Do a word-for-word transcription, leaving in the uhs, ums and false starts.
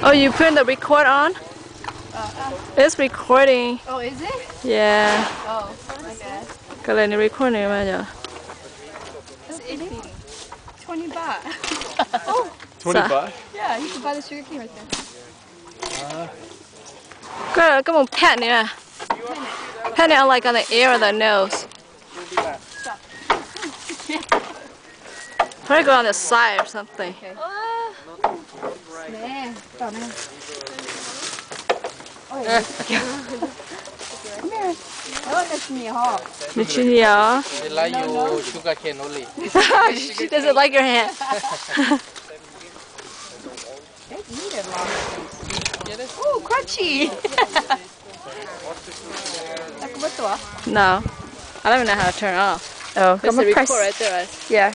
Oh, you put the record on? Uh, uh. It's recording. Oh, is it? Yeah. Oh, okay. Cái này recording mà nhở? That's eighty. Twenty baht. Oh. Twenty baht. Yeah, you can buy the sugar cane right there. Uh, Cái cái một pat này mà. Pat it on like on the ear or the nose. Stop. Probably go on the side or something. Okay. Nè, vào nè. Ôi. Come here. Oh, that's me, huh? Did you yeah? they like you sugar cane only. She doesn't like your hand. They eat it long. Oh, crunchy. No. I don't even know how to turn it off. Oh, There's come a press. record right there. Yeah.